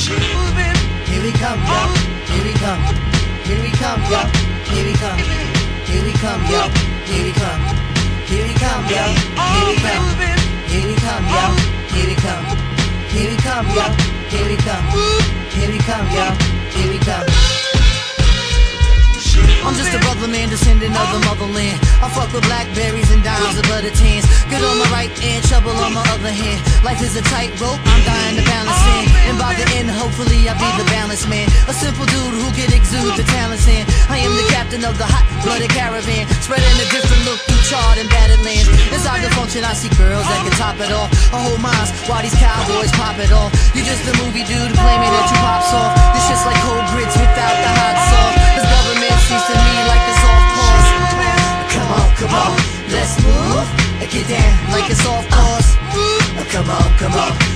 Here we come, yo. Here we come. Here we come, yo. Here we come. Here we come, yo. Here we come. Here we come, yo. Here we come. Here we come, yo. Here we come. Here we come, yo. Here we come. Here we come, yo. Here we come. I'm just a brother man, descendant of the motherland. I fuck with blackberries and dimes of butter tans. Good on my right and trouble on my other hand. Life is a tightrope, I'm dying to balance in. And by the end, hopefully I'll be the balanced man. A simple dude who can exude the talents in. I am the captain of the hot-blooded caravan, spreading a different look through charred and battered lands. Inside the function, I see girls that can top it off. I hold minds while these cowboys pop it off. You just a movie dude claiming that you pops off. This shit's like cold grits without the hot sauce. This government seems to me like the soft pause. Come on, let's move. Get down like a soft pause. Come on,